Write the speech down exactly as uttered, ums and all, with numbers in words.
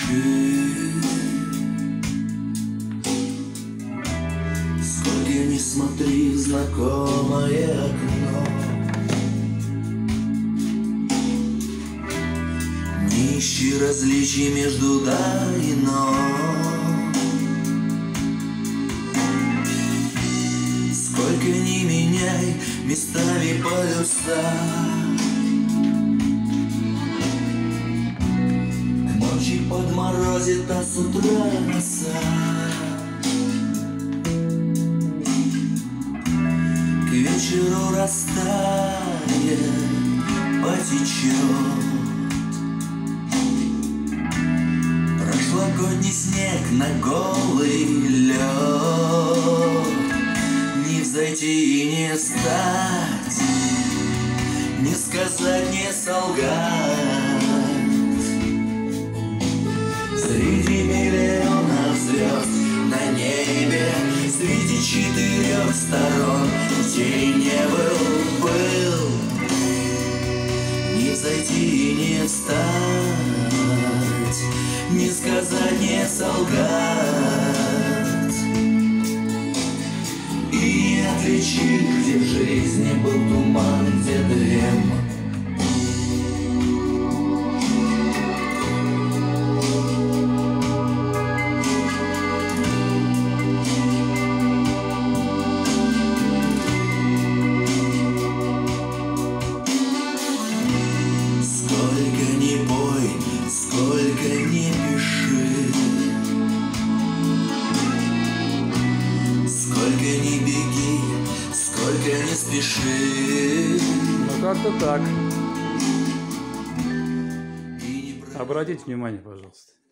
спеши. Сколько ни смотри в знакомое окно, не ищи различий между да и но. Сколько ни меняй местами полюса, к ночи подморозит, а с утра роса. К вечеру растает, потечет прошлогодний снег на голый лед. Не взойти и не встать, не сказать, не солгать. Среди миллионов звезд на небе, среди четырех сторон, где не был, был. Не взойти и не встать, не сказать, не солгать. И не отличить, где в жизни был туман, где дым. Сколько ни пой, сколько ни пиши, сколько ни беги, сколько ни спеши. Ну как-то так. Обратите внимание, пожалуйста.